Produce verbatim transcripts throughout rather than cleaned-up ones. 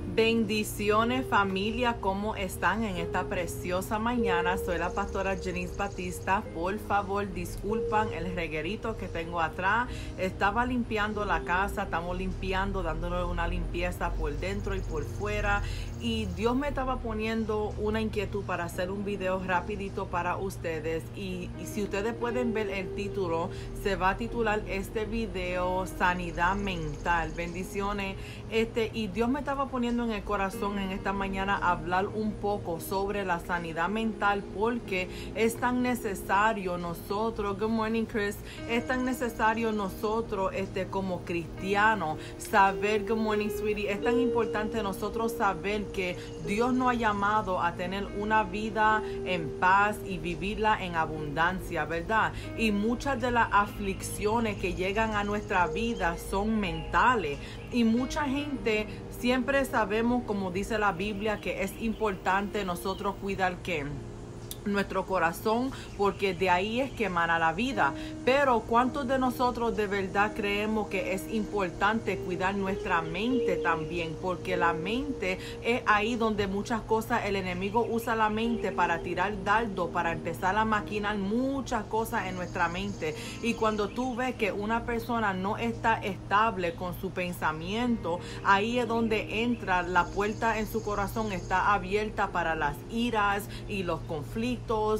Bendiciones familia, ¿cómo están en esta preciosa mañana? Soy la pastora Janice Batista. Por favor, disculpan el reguerito que tengo atrás. Estaba limpiando la casa, estamos limpiando, dándole una limpieza por dentro y por fuera. Y Dios me estaba poniendo una inquietud para hacer un video rapidito para ustedes. Y, y si ustedes pueden ver el título, se va a titular este video Sanidad Mental. Bendiciones. Este, y Dios me estaba poniendo en el corazón en esta mañana hablar un poco sobre la sanidad mental, porque es tan necesario nosotros, good morning Chris, es tan necesario nosotros este, como cristianos saber, good morning sweetie, es tan importante nosotros saber que Dios nos ha llamado a tener una vida en paz y vivirla en abundancia, ¿verdad? Y muchas de las aflicciones que llegan a nuestra vida son mentales, y mucha gente siempre sabemos, como dice la Biblia, que es importante nosotros cuidar ¿qué? Nuestro corazón, porque de ahí es que emana la vida. Pero ¿cuántos de nosotros de verdad creemos que es importante cuidar nuestra mente también? Porque la mente es ahí donde muchas cosas el enemigo usa la mente para tirar dardo, para empezar a maquinar muchas cosas en nuestra mente. Y cuando tú ves que una persona no está estable con su pensamiento, ahí es donde entra la puerta en su corazón, está abierta para las iras y los conflictos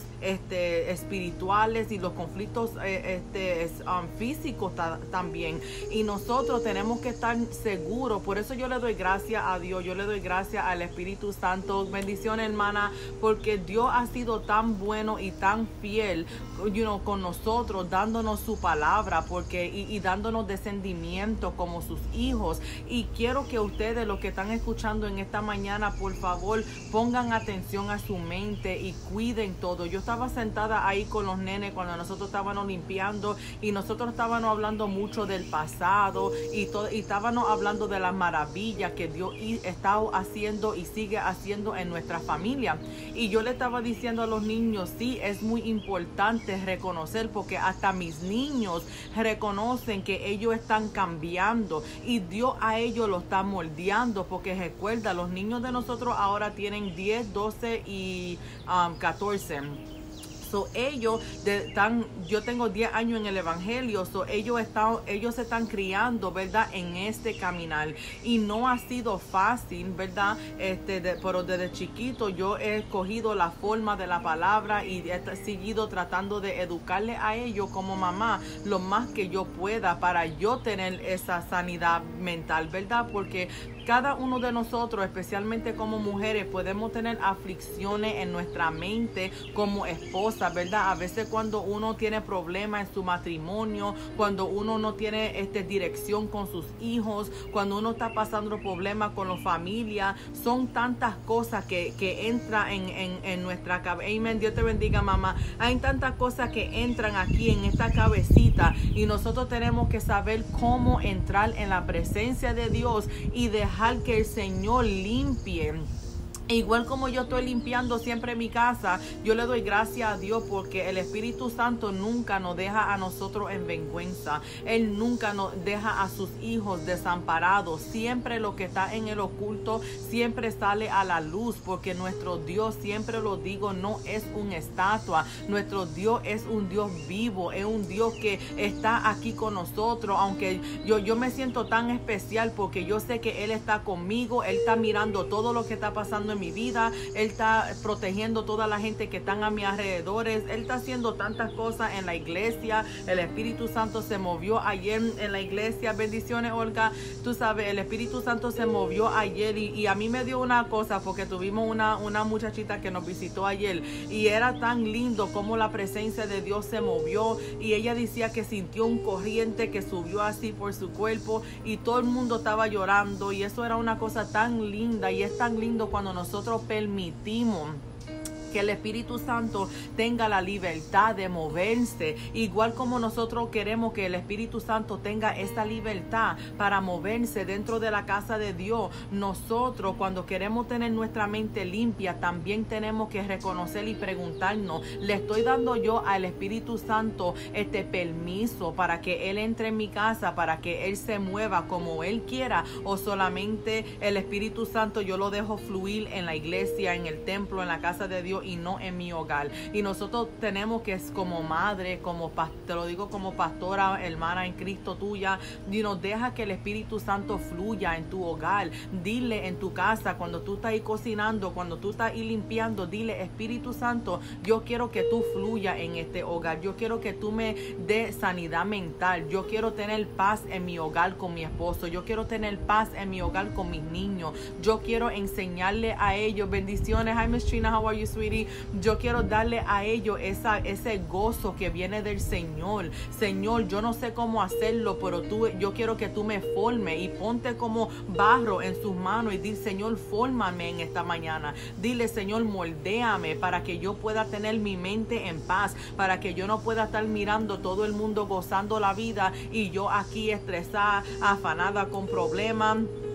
este, espirituales y los conflictos eh, este, um, físicos ta también. Y nosotros tenemos que estar seguros. Por eso yo le doy gracias a Dios, yo le doy gracias al Espíritu Santo. Bendiciones, hermana, porque Dios ha sido tan bueno y tan fiel, you know, con nosotros, dándonos su palabra, porque y, y dándonos descendimiento como sus hijos. Y quiero que ustedes, los que están escuchando en esta mañana, por favor, pongan atención a su mente y cuiden todo. Yo estaba sentada ahí con los nenes cuando nosotros estábamos limpiando, y nosotros estábamos hablando mucho del pasado y, todo, y estábamos hablando de las maravillas que Dios está haciendo y sigue haciendo en nuestra familia. Y yo le estaba diciendo a los niños, sí, es muy importante reconocer, porque hasta mis niños reconocen que ellos están cambiando y Dios a ellos lo está moldeando, porque recuerda, los niños de nosotros ahora tienen diez, doce y um, catorce. So, ellos de, tan, yo tengo diez años en el evangelio, so, ellos, están, ellos se están criando, ¿verdad?, en este caminar, y no ha sido fácil, ¿verdad? Este, de, pero desde chiquito yo he escogido la forma de la palabra y he seguido tratando de educarle a ellos como mamá lo más que yo pueda para yo tener esa sanidad mental, ¿verdad? Porque cada uno de nosotros, especialmente como mujeres, podemos tener aflicciones en nuestra mente como esposa, ¿verdad? A veces cuando uno tiene problemas en su matrimonio, cuando uno no tiene este, dirección con sus hijos, cuando uno está pasando problemas con la familia, son tantas cosas que, que entran en, en, en nuestra cabeza. Amén, Dios te bendiga, mamá. Hay tantas cosas que entran aquí en esta cabecita, y nosotros tenemos que saber cómo entrar en la presencia de Dios y dejar que el Señor limpie. Igual como yo estoy limpiando siempre mi casa, yo le doy gracias a Dios, porque el Espíritu Santo nunca nos deja a nosotros en vergüenza. Él nunca nos deja a sus hijos desamparados. Siempre lo que está en el oculto siempre sale a la luz, porque nuestro Dios, siempre lo digo, no es una estatua. Nuestro Dios es un Dios vivo, es un Dios que está aquí con nosotros. Aunque yo, yo me siento tan especial, porque yo sé que Él está conmigo, Él está mirando todo lo que está pasando en mi vida, Él está protegiendo toda la gente que están a mi alrededores, Él está haciendo tantas cosas en la iglesia. El Espíritu Santo se movió ayer en la iglesia. Bendiciones, Olga. Tú sabes, el Espíritu Santo se movió ayer, y, y a mí me dio una cosa, porque tuvimos una, una muchachita que nos visitó ayer, y era tan lindo como la presencia de Dios se movió, y ella decía que sintió un corriente que subió así por su cuerpo, y todo el mundo estaba llorando, y eso era una cosa tan linda. Y es tan lindo cuando nosotros permitimos que el Espíritu Santo tenga la libertad de moverse, igual como nosotros queremos que el Espíritu Santo tenga esa libertad para moverse dentro de la casa de Dios. Nosotros, cuando queremos tener nuestra mente limpia, también tenemos que reconocer y preguntarnos, ¿le estoy dando yo al Espíritu Santo este permiso para que Él entre en mi casa, para que Él se mueva como Él quiera, o solamente el Espíritu Santo yo lo dejo fluir en la iglesia, en el templo, en la casa de Dios, y no en mi hogar? Y nosotros tenemos que, como madre, como te lo digo, como pastora, hermana en Cristo tuya, y nos deja que el Espíritu Santo fluya en tu hogar. Dile en tu casa, cuando tú estás ahí cocinando, cuando tú estás ahí limpiando, dile: Espíritu Santo, yo quiero que tú fluya en este hogar, yo quiero que tú me des sanidad mental, yo quiero tener paz en mi hogar con mi esposo, yo quiero tener paz en mi hogar con mis niños, yo quiero enseñarle a ellos bendiciones. Hi Miss Trina, how are you, sweetie? Yo quiero darle a ellos esa, ese gozo que viene del Señor. Señor, yo no sé cómo hacerlo, pero tú, yo quiero que tú me formes, y ponte como barro en sus manos y dile: Señor, fórmame en esta mañana. Dile: Señor, moldéame para que yo pueda tener mi mente en paz, para que yo no pueda estar mirando todo el mundo gozando la vida y yo aquí estresada, afanada, con problemas.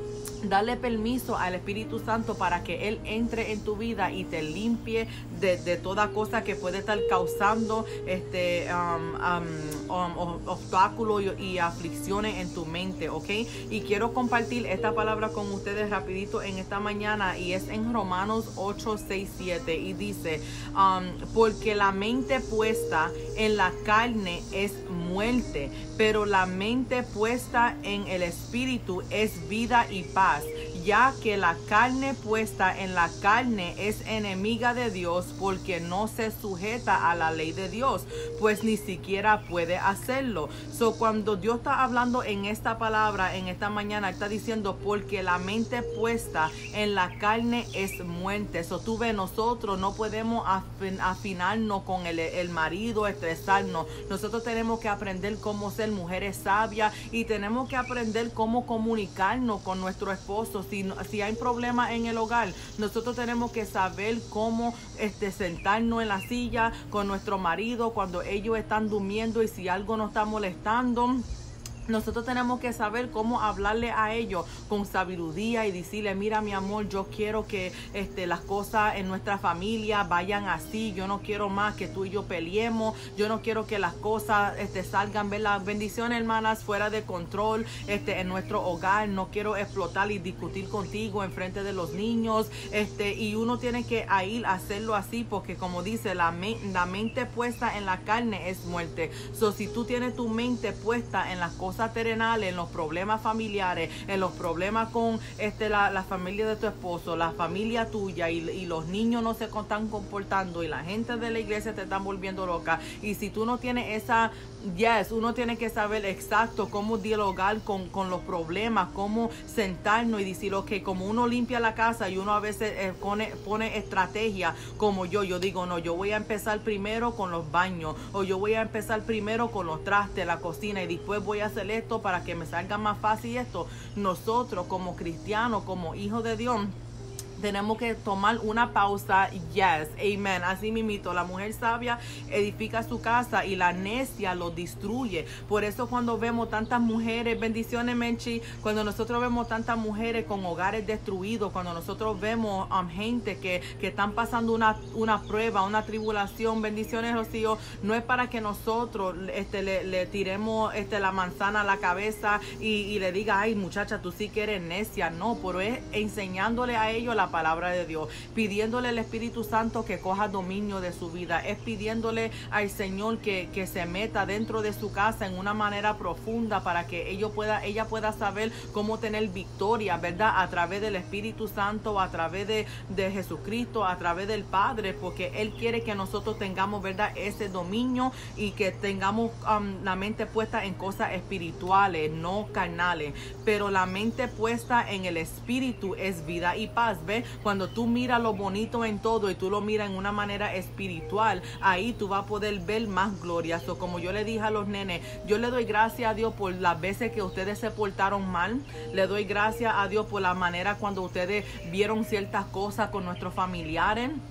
Dale permiso al Espíritu Santo para que Él entre en tu vida y te limpie de, de toda cosa que puede estar causando este um, um, um, obstáculos y, y aflicciones en tu mente, ¿ok? Y quiero compartir esta palabra con ustedes rapidito en esta mañana, y es en Romanos ocho, seis, siete, y dice: um, porque la mente puesta en la carne es muerte, pero la mente puesta en el Espíritu es vida y paz, ya que la carne puesta en la carne es enemiga de Dios, porque no se sujeta a la ley de Dios, pues ni siquiera puede hacerlo. So, cuando Dios está hablando en esta palabra, en esta mañana, está diciendo: porque la mente puesta en la carne es muerte. So, tú ves, nosotros no podemos afin afinarnos con el, el marido, estresarnos. Nosotros tenemos que aprender cómo ser mujeres sabias, y tenemos que aprender cómo comunicarnos con nuestro esposo. Si, si hay problemas en el hogar, nosotros tenemos que saber cómo este, sentarnos en la silla con nuestro marido cuando ellos están durmiendo, y si algo nos está molestando, nosotros tenemos que saber cómo hablarle a ellos con sabiduría y decirle: mira, mi amor, yo quiero que este, las cosas en nuestra familia vayan así. Yo no quiero más que tú y yo peleemos. Yo no quiero que las cosas este, salgan, ver las bendiciones, hermanas, fuera de control este, en nuestro hogar. No quiero explotar y discutir contigo en frente de los niños. Este, y uno tiene que ir a hacerlo así, porque como dice, la, me la mente puesta en la carne es muerte. So, si tú tienes tu mente puesta en las cosas terrenales, en los problemas familiares, en los problemas con este, la, la familia de tu esposo, la familia tuya, y, y los niños no se están comportando, y la gente de la iglesia te están volviendo loca, y si tú no tienes esa, yes, uno tiene que saber exacto cómo dialogar con, con los problemas, cómo sentarnos y decir: ok, como uno limpia la casa y uno a veces eh, pone, pone estrategia, como yo, yo digo: no, yo voy a empezar primero con los baños, o yo voy a empezar primero con los trastes, la cocina, y después voy a hacer esto para que me salga más fácil esto. Nosotros como cristianos, como hijos de Dios, tenemos que tomar una pausa. Yes, amen. Así mismito, la mujer sabia edifica su casa y la necia lo destruye. Por eso cuando vemos tantas mujeres, bendiciones, Menchi, cuando nosotros vemos tantas mujeres con hogares destruidos, cuando nosotros vemos um, gente que, que están pasando una, una prueba, una tribulación, bendiciones, Rocío, no es para que nosotros este, le, le tiremos este, la manzana a la cabeza y, y le diga: ay, muchacha, tú sí que eres necia. No, pero es enseñándole a ellos la palabra de Dios, pidiéndole al Espíritu Santo que coja dominio de su vida, es pidiéndole al Señor que, que se meta dentro de su casa en una manera profunda, para que ellos pueda, ella pueda saber cómo tener victoria, ¿verdad? A través del Espíritu Santo, a través de, de Jesucristo, a través del Padre, porque Él quiere que nosotros tengamos, ¿verdad?, ese dominio, y que tengamos um, la mente puesta en cosas espirituales, no carnales, pero la mente puesta en el Espíritu es vida y paz. ¿Ves? Cuando tú miras lo bonito en todo y tú lo miras en una manera espiritual, ahí tú vas a poder ver más gloria. So, como yo le dije a los nenes, yo le doy gracias a Dios por las veces que ustedes se portaron mal. Le doy gracias a Dios por la manera cuando ustedes vieron ciertas cosas con nuestros familiares.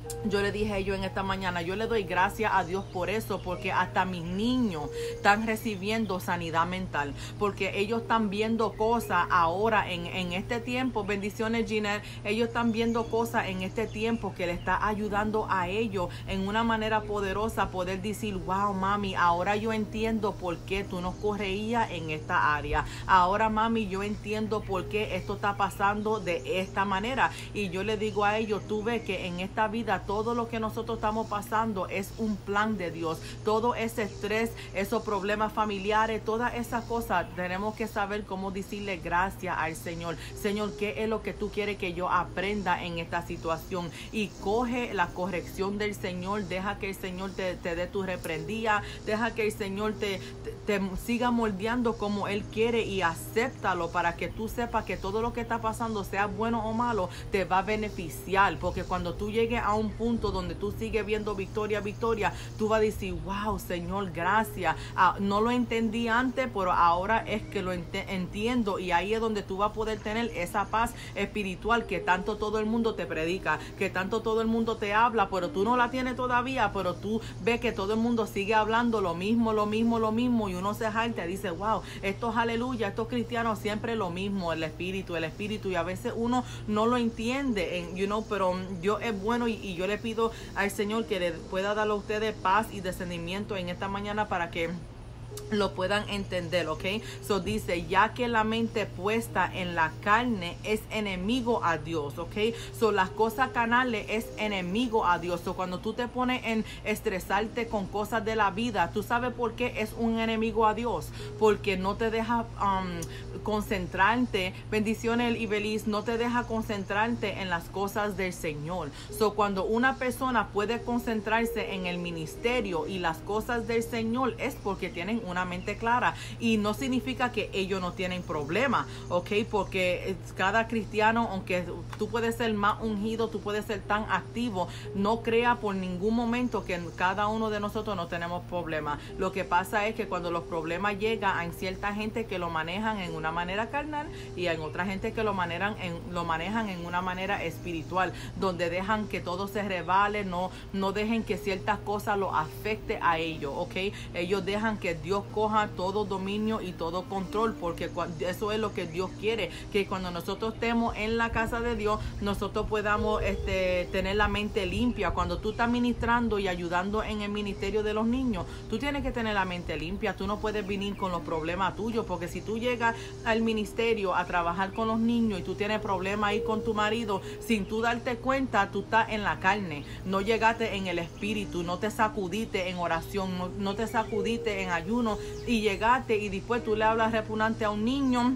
Yo le dije a ellos en esta mañana, yo le doy gracias a Dios por eso, porque hasta mis niños están recibiendo sanidad mental, porque ellos están viendo cosas ahora en, en este tiempo. Bendiciones, Ginette. Ellos están viendo cosas en este tiempo que le está ayudando a ellos en una manera poderosa poder decir, wow, mami, ahora yo entiendo por qué tú no correías en esta área. Ahora, mami, yo entiendo por qué esto está pasando de esta manera. Y yo le digo a ellos, tú ves que en esta vida todo lo que nosotros estamos pasando es un plan de Dios. Todo ese estrés, esos problemas familiares, todas esas cosas, tenemos que saber cómo decirle gracias al Señor. Señor, ¿qué es lo que tú quieres que yo aprenda en esta situación? Y coge la corrección del Señor, deja que el Señor te, te dé tu reprendida, deja que el Señor te, te, te siga moldeando como Él quiere y acéptalo para que tú sepas que todo lo que está pasando, sea bueno o malo, te va a beneficiar, porque cuando tú llegues a un punto donde tú sigues viendo victoria, victoria, tú vas a decir, wow, Señor, gracias. Ah, no lo entendí antes, pero ahora es que lo ent entiendo, y ahí es donde tú vas a poder tener esa paz espiritual que tanto todo el mundo te predica, que tanto todo el mundo te habla, pero tú no la tienes todavía, pero tú ves que todo el mundo sigue hablando lo mismo, lo mismo, lo mismo, y uno se jalta y dice, wow, estos aleluya, estos cristianos siempre lo mismo, el espíritu, el espíritu, y a veces uno no lo entiende, en, you know, pero Dios es bueno, y, y yo le pido al Señor que le pueda dar a ustedes paz y discernimiento en esta mañana para que lo puedan entender, ¿ok? So dice, ya que la mente puesta en la carne es enemigo a Dios, ¿ok? So las cosas carnales es enemigo a Dios. So cuando tú te pones en estresarte con cosas de la vida, ¿tú sabes por qué es un enemigo a Dios? Porque no te deja um, concentrarte, bendiciones y feliz, no te deja concentrarte en las cosas del Señor. So cuando una persona puede concentrarse en el ministerio y las cosas del Señor, es porque tienen una mente clara, y no significa que ellos no tienen problemas, ok, porque cada cristiano, aunque tú puedes ser más ungido, tú puedes ser tan activo, no crea por ningún momento que cada uno de nosotros no tenemos problemas. Lo que pasa es que cuando los problemas llegan, hay cierta gente que lo manejan en una manera carnal y hay otra gente que lo manejan en, lo manejan en una manera espiritual, donde dejan que todo se revale, no, no dejen que ciertas cosas lo afecte a ellos, ok, ellos dejan que Dios coja todo dominio y todo control, porque eso es lo que Dios quiere, que cuando nosotros estemos en la casa de Dios, nosotros podamos este, tener la mente limpia. Cuando tú estás ministrando y ayudando en el ministerio de los niños, tú tienes que tener la mente limpia. Tú no puedes venir con los problemas tuyos, porque si tú llegas al ministerio a trabajar con los niños y tú tienes problemas ahí con tu marido, sin tú darte cuenta, tú estás en la carne, no llegaste en el espíritu, no te sacudiste en oración, no, no te sacudiste en ayuno, y llegaste y después tú le hablas repugnante a un niño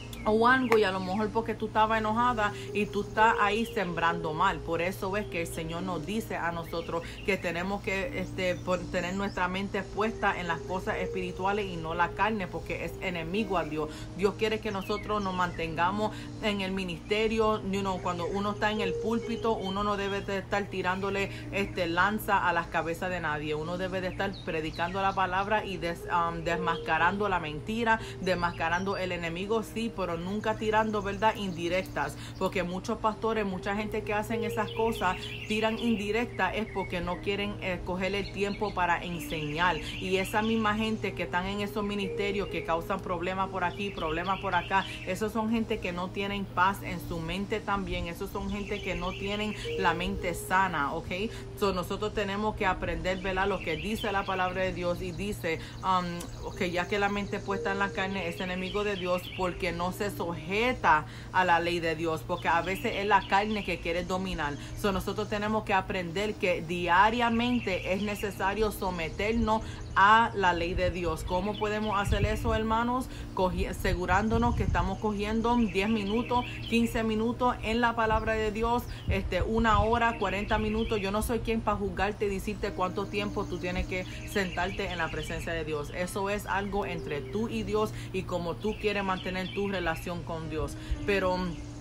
o algo, y a lo mejor porque tú estabas enojada y tú estás ahí sembrando mal. Por eso es que el Señor nos dice a nosotros que tenemos que este, tener nuestra mente puesta en las cosas espirituales y no la carne, porque es enemigo a Dios. Dios quiere que nosotros nos mantengamos en el ministerio. You know, cuando uno está en el púlpito, uno no debe de estar tirándole este, lanza a las cabezas de nadie. Uno debe de estar predicando la palabra y des, um, desmascarando la mentira, desmascarando el enemigo, sí, pero nunca tirando, ¿verdad?, indirectas, porque muchos pastores, mucha gente que hacen esas cosas, tiran indirectas, es porque no quieren eh, coger el tiempo para enseñar. Y esa misma gente que están en esos ministerios que causan problemas por aquí, problemas por acá, esos son gente que no tienen paz en su mente también, esos son gente que no tienen la mente sana, ¿ok? So nosotros tenemos que aprender, ¿verdad?, lo que dice la palabra de Dios, y dice um, que ya que la mente puesta en la carne es enemigo de Dios, porque no se sujeta a la ley de Dios, porque a veces es la carne que quiere dominar. So, nosotros tenemos que aprender que diariamente es necesario someternos a la ley de Dios. ¿Cómo podemos hacer eso, hermanos? Cogi asegurándonos que estamos cogiendo diez minutos, quince minutos en la palabra de Dios, este, una hora, cuarenta minutos. Yo no soy quien para juzgarte y decirte cuánto tiempo tú tienes que sentarte en la presencia de Dios. Eso es algo entre tú y Dios y como tú quieres mantener tu relación con Dios. Pero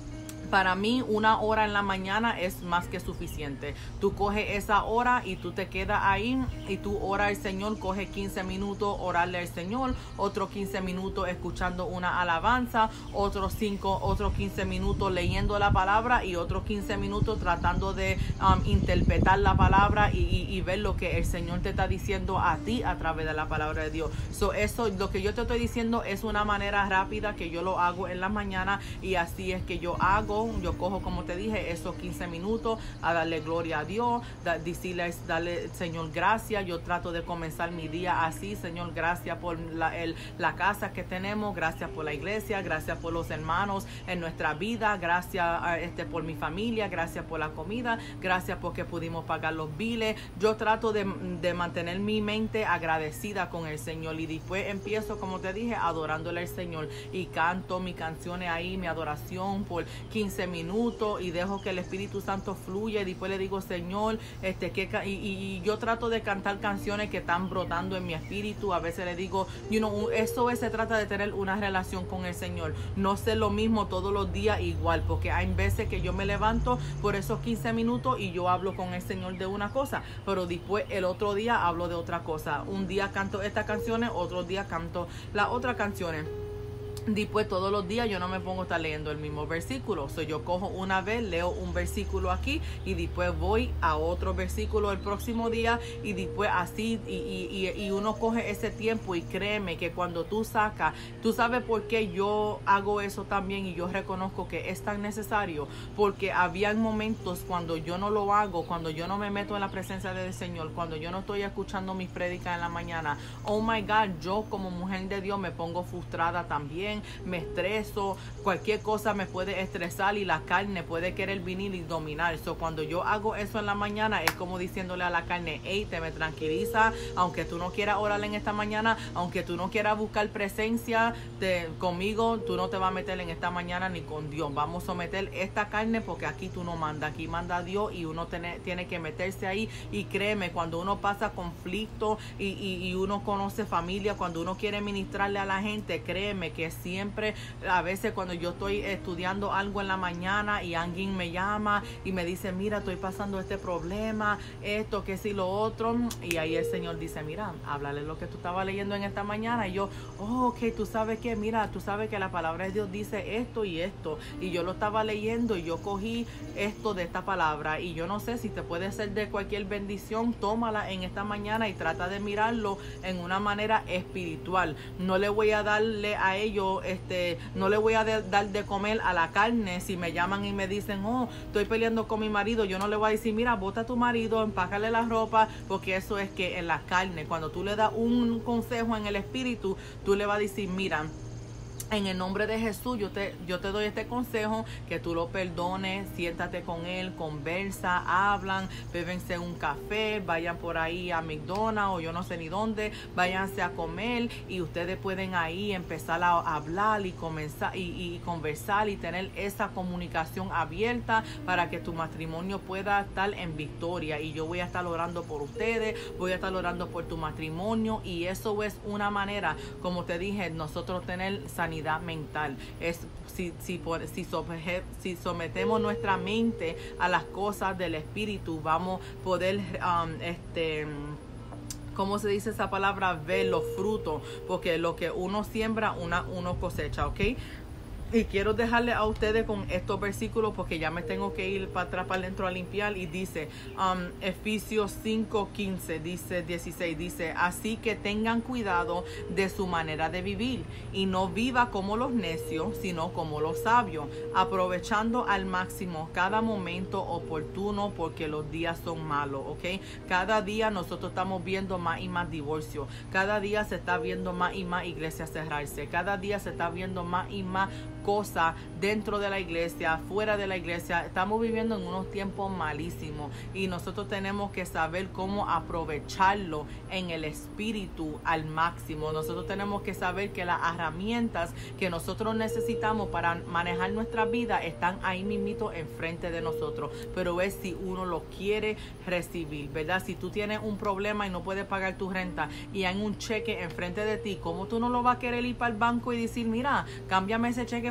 Para mí, una hora en la mañana es más que suficiente. Tú coges esa hora y tú te quedas ahí y tú oras al Señor, coge quince minutos orarle al Señor, otros quince minutos escuchando una alabanza, otros cinco, otros quince minutos leyendo la palabra y otros quince minutos tratando de um, interpretar la palabra y, y, y ver lo que el Señor te está diciendo a ti a través de la palabra de Dios. So, eso, lo que yo te estoy diciendo es una manera rápida que yo lo hago en la mañana y así es que yo hago. Yo cojo, como te dije, esos quince minutos a darle gloria a Dios, da, decirle, darle, Señor, gracias. Yo trato de comenzar mi día así. Señor, gracias por la, el, la casa que tenemos, gracias por la iglesia, gracias por los hermanos en nuestra vida, gracias este, por mi familia, gracias por la comida, gracias porque pudimos pagar los biles. Yo trato de, de mantener mi mente agradecida con el Señor y después empiezo, como te dije, adorándole al Señor y canto mis canciones ahí, mi adoración por quince minutos y dejo que el Espíritu Santo fluya y después le digo, Señor, este que y, y yo trato de cantar canciones que están brotando en mi espíritu. A veces le digo, you know, eso es, se trata de tener una relación con el Señor, no ser lo mismo todos los días igual, porque hay veces que yo me levanto por esos quince minutos y yo hablo con el Señor de una cosa, pero después el otro día hablo de otra cosa. Un día canto estas canciones, otro día canto las otras canciones. Después todos los días yo no me pongo a estar leyendo el mismo versículo. O sea, yo cojo una vez, leo un versículo aquí y después voy a otro versículo el próximo día y después así y, y, y uno coge ese tiempo y créeme que cuando tú sacas, tú sabes por qué yo hago eso también y yo reconozco que es tan necesario, porque habían momentos cuando yo no lo hago, cuando yo no me meto en la presencia del Señor, cuando yo no estoy escuchando mis prédicas en la mañana. Oh my God, yo como mujer de Dios me pongo frustrada también, me estreso, cualquier cosa me puede estresar y la carne puede querer venir y dominar. So, cuando yo hago eso en la mañana es como diciéndole a la carne, hey, te me tranquiliza, aunque tú no quieras orar en esta mañana, aunque tú no quieras buscar presencia de, conmigo, tú no te vas a meter en esta mañana ni con Dios. Vamos a someter esta carne porque aquí tú no mandas, aquí manda Dios y uno tiene, tiene que meterse ahí. Y créeme, cuando uno pasa conflicto y, y, y uno conoce familia, cuando uno quiere ministrarle a la gente, créeme que siempre, a veces cuando yo estoy estudiando algo en la mañana y alguien me llama y me dice, mira, estoy pasando este problema, esto, que si lo otro, y ahí el Señor dice, mira, háblale lo que tú estabas leyendo en esta mañana. Y yo, oh, ok, tú sabes que, mira, tú sabes que la palabra de Dios dice esto y esto, y yo lo estaba leyendo y yo cogí esto de esta palabra, y yo no sé si te puede ser de cualquier bendición, tómala en esta mañana y trata de mirarlo en una manera espiritual. No le voy a darle a ellos, este, no le voy a de, dar de comer a la carne. Si me llaman y me dicen, oh, estoy peleando con mi marido, yo no le voy a decir, mira, bota a tu marido, empácale la ropa, porque eso es que en la carne, cuando tú le das un consejo en el espíritu, tú le vas a decir, mira, en el nombre de Jesús, yo te, yo te doy este consejo, que tú lo perdones, siéntate con él, conversa, hablan, bébense un café, vayan por ahí a McDonald's o yo no sé ni dónde, váyanse a comer y ustedes pueden ahí empezar a hablar y comenzar y, y conversar y tener esa comunicación abierta para que tu matrimonio pueda estar en victoria. Y yo voy a estar orando por ustedes, voy a estar orando por tu matrimonio, y eso es una manera, como te dije, nosotros tener sanidad mental. Es si, si, por, si, sobre, si sometemos nuestra mente a las cosas del espíritu, vamos a poder um, este ¿cómo se dice esa palabra? Ver los frutos, porque lo que uno siembra, una, uno cosecha, ¿ok? Y quiero dejarle a ustedes con estos versículos porque ya me tengo que ir para atrás, para adentro a limpiar. Y dice, um, Efesios cinco, quince, dice, dieciséis, dice, así que tengan cuidado de su manera de vivir y no viva como los necios, sino como los sabios, aprovechando al máximo cada momento oportuno porque los días son malos, ¿ok? Cada día nosotros estamos viendo más y más divorcios, cada día se está viendo más y más iglesias cerrarse, cada día se está viendo más y más cosas dentro de la iglesia, fuera de la iglesia. Estamos viviendo en unos tiempos malísimos y nosotros tenemos que saber cómo aprovecharlo en el espíritu al máximo. Nosotros tenemos que saber que las herramientas que nosotros necesitamos para manejar nuestra vida están ahí mismito enfrente de nosotros, pero es si uno lo quiere recibir, ¿verdad? Si tú tienes un problema y no puedes pagar tu renta y hay un cheque enfrente de ti, ¿cómo tú no lo vas a querer ir para el banco y decir, mira, cámbiame ese cheque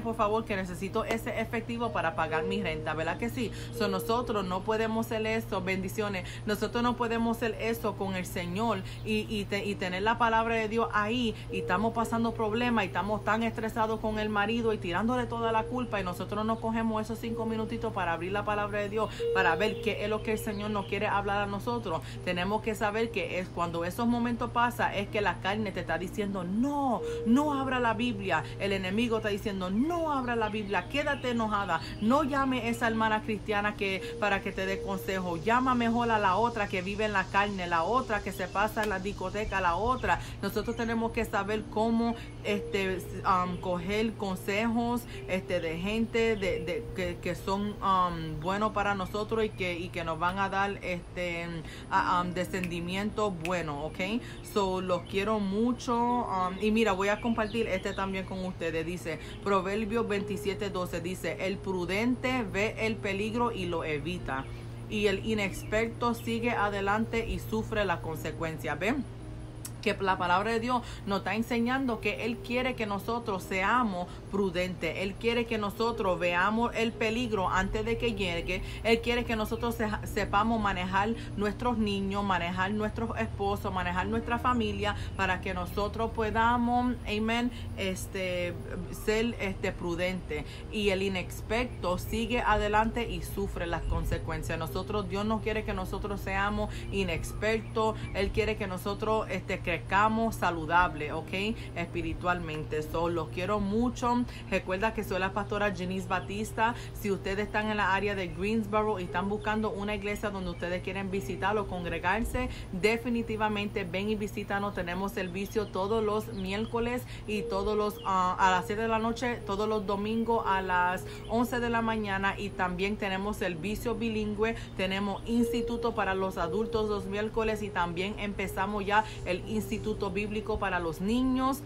por favor, que necesito ese efectivo para pagar mi renta, ¿verdad que sí? So, nosotros no podemos hacer esto, bendiciones, nosotros no podemos hacer eso con el Señor y, y, te, y tener la palabra de Dios ahí y estamos pasando problemas y estamos tan estresados con el marido y tirándole toda la culpa y nosotros no cogemos esos cinco minutitos para abrir la palabra de Dios, para ver qué es lo que el Señor nos quiere hablar a nosotros. Tenemos que saber que es cuando esos momentos pasan, es que la carne te está diciendo, no, no abra la Biblia. El enemigo está diciendo, no abra la Biblia, quédate enojada, no llame a esa hermana cristiana que para que te dé consejo, llama mejor a la otra que vive en la carne, la otra que se pasa en la discoteca, la otra. Nosotros tenemos que saber cómo este, um, coger consejos este, de gente de, de, que, que son um, buenos para nosotros y que, y que nos van a dar este uh, um, descendimiento bueno, ¿ok? So, los quiero mucho. Um, y mira, voy a compartir este también con ustedes. Dice, Proverbios veintisiete doce, dice, el prudente ve el peligro y lo evita, y el inexperto sigue adelante y sufre la consecuencia. ¿Ven? Que la palabra de Dios nos está enseñando que Él quiere que nosotros seamos prudentes. Él quiere que nosotros veamos el peligro antes de que llegue. Él quiere que nosotros se, sepamos manejar nuestros niños, manejar nuestros esposos, manejar nuestra familia, para que nosotros podamos, amén, este, ser este, prudentes. Y el inexperto sigue adelante y sufre las consecuencias. Nosotros, Dios no quiere que nosotros seamos inexpertos. Él quiere que nosotros este, crezcamos saludable, ok, espiritualmente. So, los quiero mucho. Recuerda que soy la pastora Janice Batista. Si ustedes están en la área de Greensboro y están buscando una iglesia donde ustedes quieren visitar o congregarse, definitivamente ven y visítanos. Tenemos servicio todos los miércoles y todos los uh, a las siete de la noche, todos los domingos a las once de la mañana, y también tenemos servicio bilingüe. Tenemos instituto para los adultos los miércoles y también empezamos ya el instituto bíblico para los niños.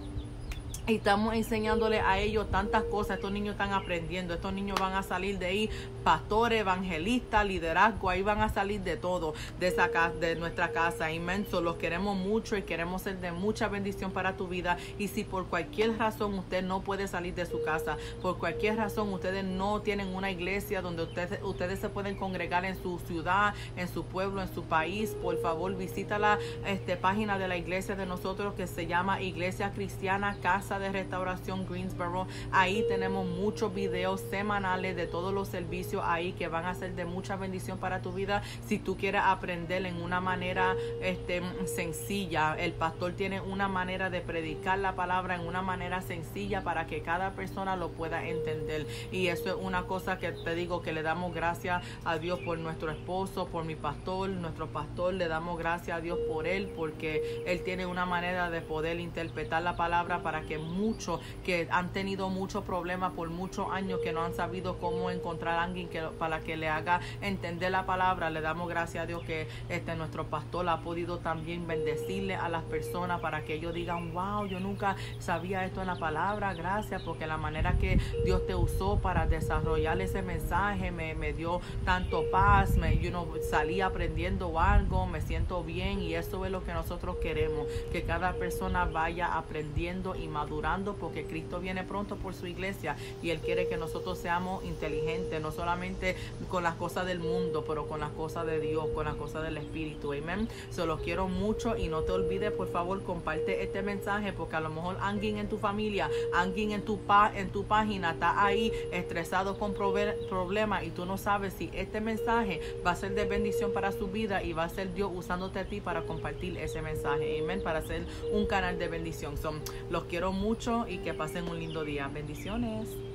Y estamos enseñándole a ellos tantas cosas. Estos niños están aprendiendo. Estos niños van a salir de ahí pastores, evangelistas, liderazgo. Ahí van a salir de todo, de esa casa, de nuestra casa. Inmenso. Los queremos mucho y queremos ser de mucha bendición para tu vida. Y si por cualquier razón usted no puede salir de su casa, por cualquier razón ustedes no tienen una iglesia donde ustedes, ustedes se pueden congregar en su ciudad, en su pueblo, en su país, por favor visita la este, página de la iglesia de nosotros, que se llama Iglesia Cristiana Casa de Restauración Greensboro. Ahí tenemos muchos videos semanales de todos los servicios ahí que van a ser de mucha bendición para tu vida. Si tú quieres aprender en una manera este, sencilla, el pastor tiene una manera de predicar la palabra en una manera sencilla para que cada persona lo pueda entender. Y eso es una cosa que te digo, que le damos gracias a Dios por nuestro esposo, por mi pastor, nuestro pastor. Le damos gracias a Dios por él, porque él tiene una manera de poder interpretar la palabra para que muchos que han tenido muchos problemas por muchos años, que no han sabido cómo encontrar a alguien que, para que le haga entender la palabra, le damos gracias a Dios que este nuestro pastor ha podido también bendecirle a las personas para que ellos digan, wow, yo nunca sabía esto en la palabra. Gracias, porque la manera que Dios te usó para desarrollar ese mensaje me, me dio tanto paz, me, you know, salí aprendiendo algo, me siento bien, y eso es lo que nosotros queremos, que cada persona vaya aprendiendo y madurando, porque Cristo viene pronto por su iglesia y Él quiere que nosotros seamos inteligentes, no solamente con las cosas del mundo, pero con las cosas de Dios, con las cosas del Espíritu. Amén. Se los quiero mucho, y no te olvides, por favor, comparte este mensaje, porque a lo mejor alguien en tu familia, alguien en tu, pa en tu página está ahí estresado con problemas, y tú no sabes si este mensaje va a ser de bendición para su vida, y va a ser Dios usándote a ti para compartir ese mensaje. Amén. Para ser un canal de bendición. So, los quiero mucho y que pasen un lindo día. Bendiciones.